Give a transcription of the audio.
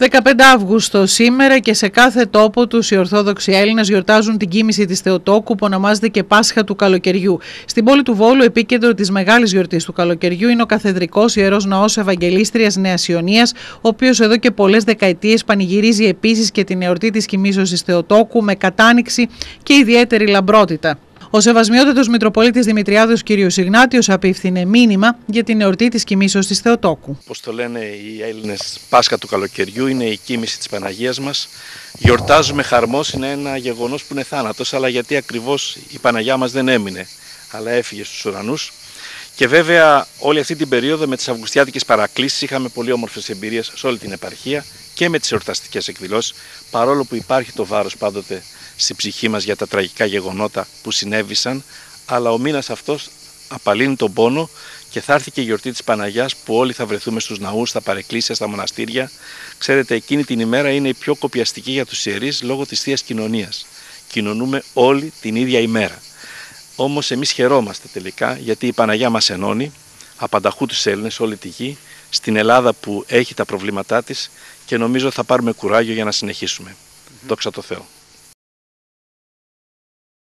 15 Αύγουστο σήμερα και σε κάθε τόπο τους οι Ορθόδοξοι Έλληνες γιορτάζουν την κοίμηση της Θεοτόκου που ονομάζεται και Πάσχα του καλοκαιριού. Στην πόλη του Βόλου, επίκεντρο της μεγάλης γιορτής του καλοκαιριού, είναι ο Καθεδρικός Ιερός Ναός Ευαγγελίστριας Νέας Ιωνίας, ο οποίος εδώ και πολλές δεκαετίες πανηγυρίζει επίσης και την εορτή της κοιμήσεως της Θεοτόκου με κατάνοιξη και ιδιαίτερη λαμπρότητα. Ο Σεβασμιότατος Μητροπολίτης Δημητριάδος κ. Ιγνάτιος απίφθινε μήνυμα για την εορτή της κοιμήσεως της Θεοτόκου. Όπως το λένε οι Έλληνες, Πάσχα του καλοκαιριού είναι η κοίμηση της Παναγίας μας. Γιορτάζουμε χαρμός, είναι ένα γεγονός που είναι θάνατος, αλλά γιατί ακριβώς η Παναγιά μας δεν έμεινε, αλλά έφυγε στους ουρανούς. Και βέβαια όλη αυτή την περίοδο με τις αυγουστιάτικες παρακλήσεις είχαμε πολύ όμορφες εμπειρίες σε όλη την επαρχία και με τις εορταστικές εκδηλώσεις, παρόλο που υπάρχει το βάρος πάντοτε στη ψυχή μας για τα τραγικά γεγονότα που συνέβησαν, αλλά ο μήνας αυτός απαλύνει τον πόνο και θα έρθει και η γιορτή της Παναγιάς που όλοι θα βρεθούμε στους ναούς, στα παρεκκλήσια, στα μοναστήρια. Ξέρετε, εκείνη την ημέρα είναι η πιο κοπιαστική για τους ιερείς λόγω της Θείας Κοινωνίας. Κοινωνούμε όλοι την ίδια ημέρα. Όμως εμείς χαιρόμαστε τελικά γιατί η Παναγιά μας ενώνει, απανταχού τους Έλληνες, όλη τη γη, στην Ελλάδα που έχει τα προβλήματά της και νομίζω θα πάρουμε κουράγιο για να συνεχίσουμε. Δόξα τω Θεώ.